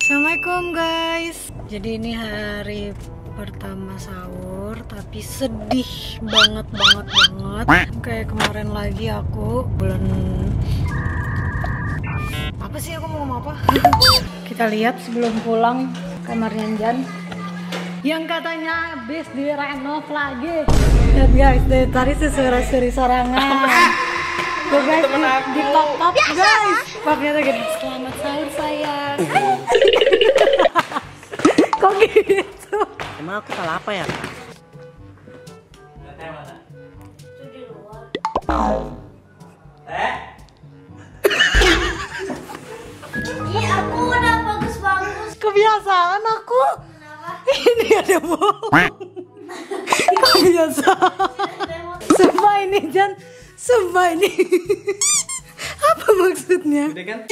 Assalamualaikum guys. Jadi ini hari pertama sahur, tapi sedih banget. Kayak kemarin lagi aku bulan apa sih, aku mau ngomong apa? Kita lihat sebelum pulang kamarnya Jan yang katanya habis direnov lagi. Lihat guys, dari tadi sesuri sorangan. Tuh guys, di pop guys. Popnya tuh gini, selamat sahur sayang. Kok gitu? Emang aku salah apa ya? Iya, aku udah bagus-bagus. Kebiasaan aku. Kenapa? Ini ada bau. Kebiasaan. Sumpah ini Jan, sumpah ini. Apa maksudnya? Udah kan?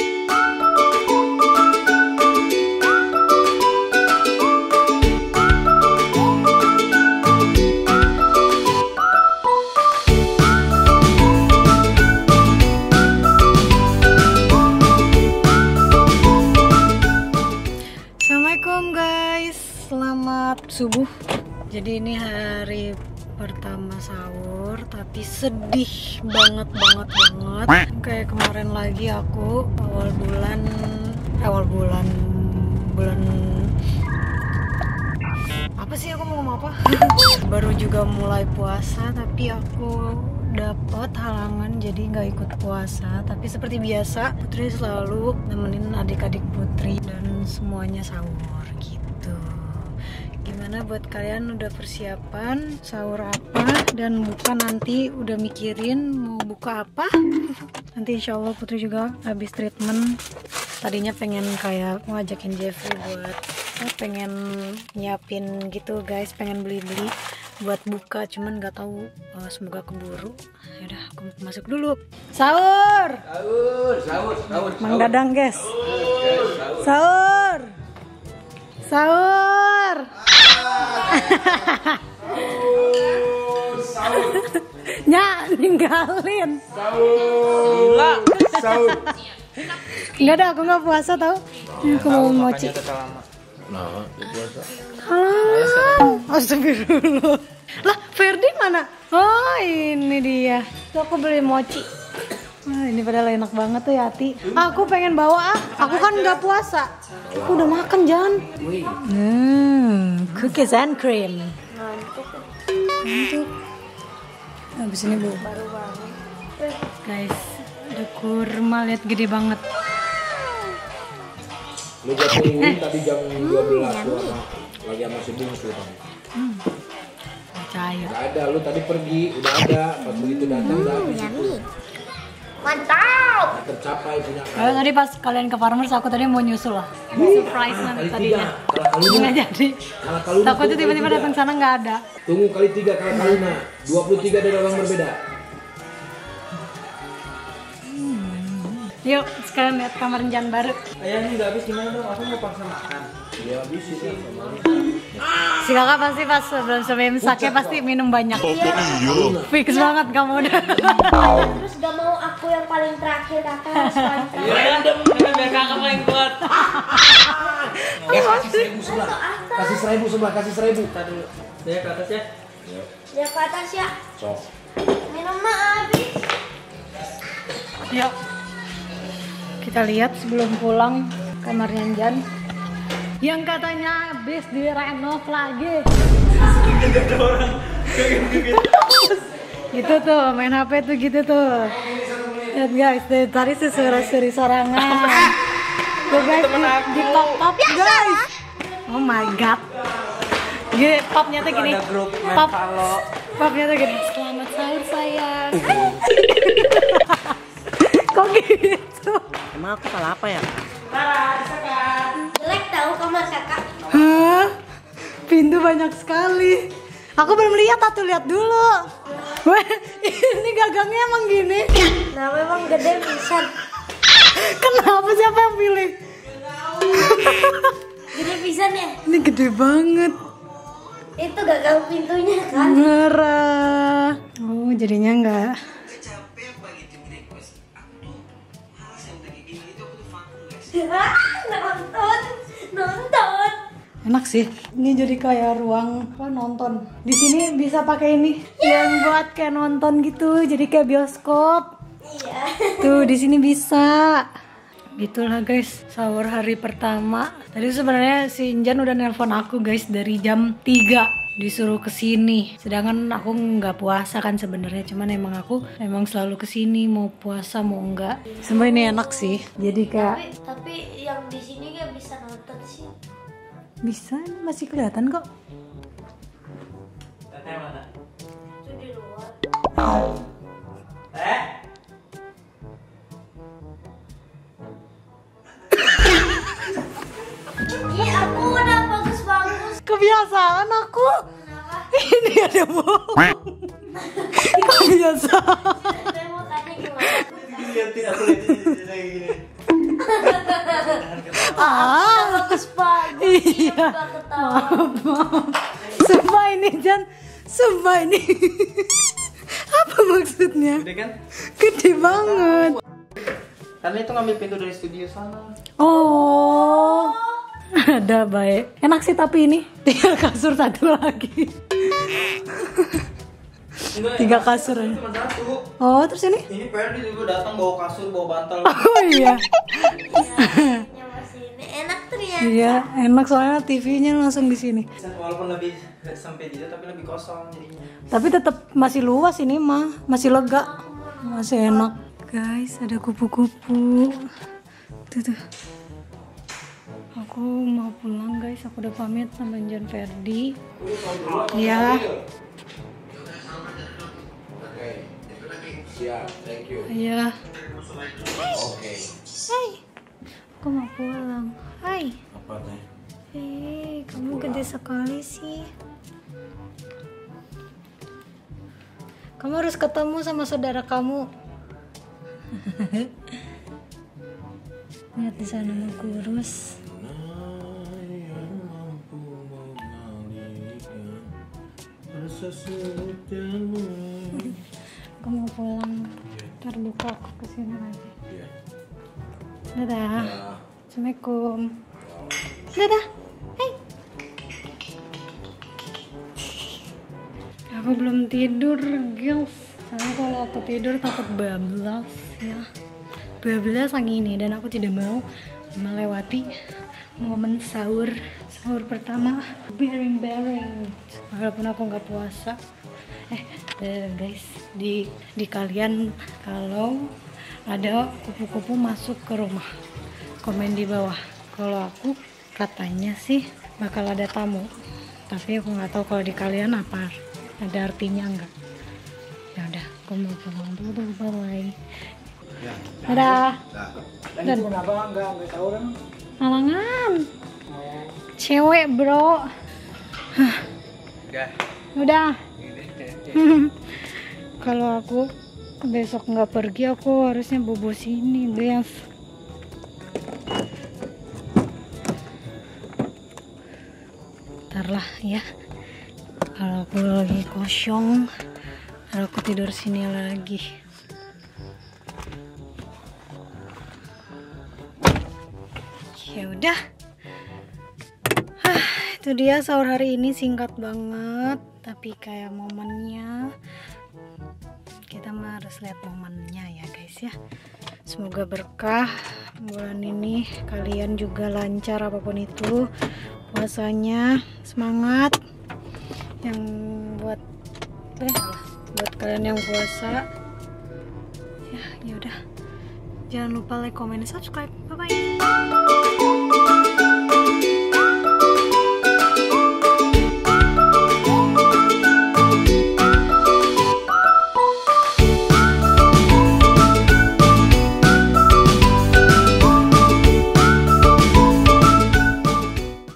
Assalamualaikum guys, selamat subuh. Jadi ini hari pertama sahur, tapi sedih banget. Kayak kemarin lagi aku bulan apa sih, aku mau ngomong apa? Baru juga mulai puasa, tapi aku dapat halangan jadi nggak ikut puasa. Tapi seperti biasa, Putri selalu nemenin adik-adik Putri dan semuanya sahur gitu. Gimana buat kalian, udah persiapan sahur apa dan buka nanti udah mikirin mau buka apa? Nanti insya Allah Putri juga habis treatment. Tadinya pengen kayak mau ajakin Jeffrey buat pengen nyiapin gitu guys, pengen beli-beli buat buka, cuman nggak tahu, semoga keburu. Yaudah, aku masuk dulu. Sahur. Mang Dadang guys. Sahur. Nyak ninggalin. Sahur. Enggak ada, aku nggak puasa tau. Aku mau mochi. Nah, puasa. Halo. Astagfirullah. Lah, Ferdi mana? Oh, ini dia. Tuh aku beli mochi. Wah, ini padahal enak banget tuh Yati. Aku pengen bawa aku kan nggak puasa. Aku udah makan Jan. Cookies and cream. Mantap. Habis ini bu. Guys, ada kurma, lihat gede banget. Lu gua tungguin tadi jam 12 gua lagi sama si Bungsu tadi. Percaya. Gak ada, lu tadi pergi, udah ada. Pas begitu datang udah habis itu. Mantap. Gak tercapai punya Kalau tadi pas kalian ke Farmers, aku tadi mau nyusul lah. Surprise nanti tadinya. Nggak jadi. Takutnya tiba-tiba datang sana nggak ada. Tunggu kali 3 kali Kalina. 23 dari orang berbeda. Yuk, sekarang lihat kamar Jan baru. Ayah ini udah habis gimana dong? Aku mau paksa makan. Ya habis itu. Si kakak pasti pas sebelum imsaknya pasti minum banyak. Fix banget kamu udah. Terus gak mau aku yang paling terakhir, kakak harus paling terakhir. Biar kakak paling kuat. Kasih 1.000 sebelah. Kasih 1.000. Tadi dia ke atas ya. Dia ke atas ya. Sok. Minum mah habis. Yuk, kita lihat sebelum pulang kamarnya Jan yang katanya habis direnov lagi. Gitu tuh, main HP tuh gitu tuh. Lihat guys, dari tadi sesuri sorangan. Tuh guys, di pop guys. Oh my god. Gini, popnya tuh gini. Popnya tuh gini, selamat sahur sayang. Kok gitu? Emang aku salah apa ya? Jelek tahu kamar kakak. Hah? Pintu banyak sekali. Aku belum lihat, tuh lihat dulu. Weh, ini gagangnya emang gini. Nah memang gede pisan. Kenapa, siapa yang pilih? Gede pisan ya. Ini gede banget. Itu gagal pintunya kan. Merah. Oh, jadinya enggak. Nonton Enak sih. Ini jadi kayak ruang apa nonton. Di sini bisa pakai ini yang buat kayak nonton gitu. Jadi kayak bioskop. Iya. Tuh di sini bisa. Gitulah guys, sahur hari pertama. Tadi sebenarnya si Injan udah nelpon aku guys dari jam 3 disuruh kesini. Sedangkan aku nggak puasa kan sebenarnya, cuman aku selalu kesini mau puasa mau enggak. Semua ini enak sih. Jadi kayak Tapi yang di sini nggak bisa nonton sih. bisa, masih kelihatan kok. Teteh mana? Itu di luar. Teh? Iya, aku udah bagus-bagus. Kebiasaan aku. Ini ada bohong. Kebiasaan. Saya mau tanya gimana? Liatin aku liatin kayak gini. Bagus-bagus. Iya. Gak ketawa. Maaf. Sumpah ini Jan. Sumpah ini. Apa maksudnya? Gede kan? Gede banget. Karena itu ngambil pintu dari studio sana. Oh. Ada baik. Enak sih tapi ini. Tinggal kasur satu lagi. 3 kasur aja. Cuma satu. Oh, terus ini? Ini Ferdi juga datang bawa kasur, bawa bantal. Oh iya. Nyawa sini enak ternyata. Iya, enak soalnya TV-nya langsung di sini. Walaupun lebih sempit itu tapi lebih kosong jadinya. Tapi tetap masih luas ini mah, masih lega, masih enak. Guys, ada kupu-kupu. Tuh. Aku mau pulang guys, aku udah pamit sama Jan Ferdi. Iya. Oke. Siap, thank you. Iya. Oke. Hai. Aku mau pulang. Hai. Apa teh? Kamu gede sekali sih. Kamu harus ketemu sama saudara kamu. Lihat di sana mau kurus. Aku mau pulang. Ntar buka aku kesini lagi. Iya. Dadah. Assalamualaikum. Dadah. Hai. Aku belum tidur, guys. Karena kalau aku tidur takut bablas ya. Bablas yang ini dan aku tidak mau melewati momen sahur pertama bareng-bareng. Walaupun aku nggak puasa. Guys, di kalian kalau ada kupu-kupu masuk ke rumah, komen di bawah. Kalau aku katanya sih bakal ada tamu, tapi aku nggak tahu kalau di kalian apa ada artinya enggak. Ya udah, aku mau pulang dulu, bye. Dadah. Dan Kenapa enggak tahu kan? halangan cewek bro. Udah. Kalau aku besok nggak pergi, aku harusnya bobo sini guys. Ntar lah ya, kalau aku lagi kosong, kalau aku tidur sini lagi. Ya udah. Itu dia sahur hari ini, singkat banget tapi kayak momennya kita mah harus lihat momennya ya guys ya. Semoga berkah bulan ini, kalian juga lancar apapun itu puasanya, semangat yang buat kalian yang puasa ya. Udah, jangan lupa like, comment, subscribe. Bye bye.